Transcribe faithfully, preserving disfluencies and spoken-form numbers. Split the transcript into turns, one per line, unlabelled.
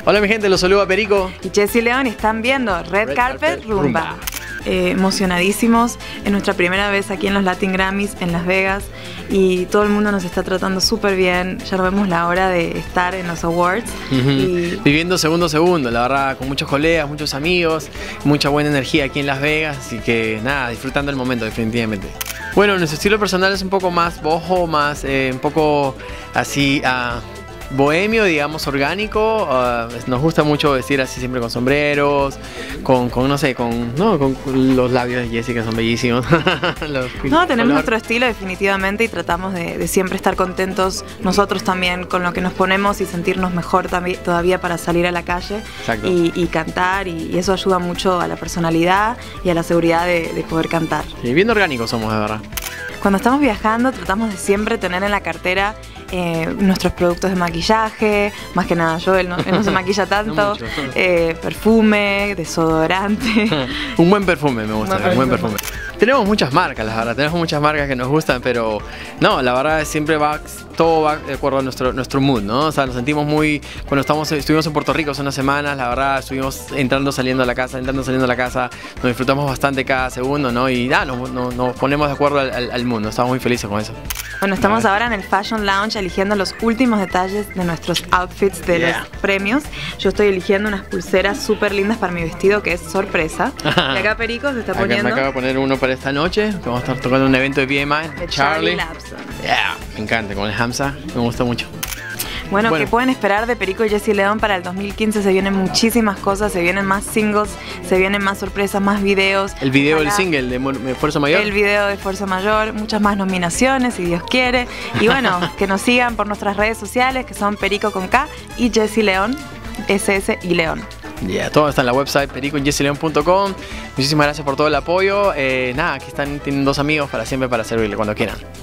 Hola mi gente, los saluda Perico
y Jessy León y están viendo Red, Red Carpet, Carpet Rumba. Rumba. Eh, emocionadísimos, es nuestra primera vez aquí en los Latin Grammys en Las Vegas y todo el mundo nos está tratando súper bien. Ya no vemos la hora de estar en los awards.
Uh-huh.
y...
Viviendo segundo a segundo, la verdad, con muchos colegas, muchos amigos, mucha buena energía aquí en Las Vegas, así que nada, disfrutando el momento definitivamente. Bueno, nuestro estilo personal es un poco más boho, más eh, un poco así uh, bohemio, digamos, orgánico. Uh, nos gusta mucho vestir así siempre con sombreros, con, con no sé, con, no, con los labios de Jessy que son bellísimos. los,
no, tenemos color. Nuestro estilo definitivamente y tratamos de, de siempre estar contentos nosotros también con lo que nos ponemos y sentirnos mejor todavía para salir a la calle y, y cantar y, y eso ayuda mucho a la personalidad y a la seguridad de, de poder cantar.
Y bien orgánicos somos, de verdad.
Cuando estamos viajando tratamos de siempre tener en la cartera eh, nuestros productos de maquillaje, más que nada yo, él no, él no se maquilla tanto, no mucho, no. Eh, perfume, desodorante.
Un buen perfume me gusta, un buen perfume. Tenemos muchas marcas, la verdad, tenemos muchas marcas que nos gustan, pero no, la verdad siempre va, todo va de acuerdo a nuestro, nuestro mood, ¿no? O sea, nos sentimos muy, cuando estamos, estuvimos en Puerto Rico hace unas semanas, la verdad, estuvimos entrando, saliendo a la casa, entrando, saliendo a la casa, nos disfrutamos bastante cada segundo, ¿no? Y nada, nos, nos, nos ponemos de acuerdo al, al, al mundo, estamos muy felices con eso.
Bueno, estamos ahora en el Fashion Lounge eligiendo los últimos detalles de nuestros outfits de yeah. los premios. Yo estoy eligiendo unas pulseras súper lindas para mi vestido, que es sorpresa. Y acá Perico se está
acá
poniendo...
me acabo de poner uno para esta noche, que vamos a estar tocando un evento de B M I,
de Charlie Lapson.
Yeah, me encanta, con el Hamza, me gusta mucho.
Bueno, bueno, ¿qué pueden esperar de Perico y Jessy León para el dos mil quince? Se vienen muchísimas cosas, se vienen más singles, se vienen más sorpresas, más videos.
El video del single de Fuerza Mayor.
El video de Fuerza Mayor, muchas más nominaciones, si Dios quiere. Y bueno, que nos sigan por nuestras redes sociales, que son Perico con K y Jessy León, S S y León.
Ya, yeah, todo está en la website perico y jessy león punto com. Muchísimas gracias por todo el apoyo. Eh, nada, aquí están, tienen dos amigos para siempre para servirle cuando quieran.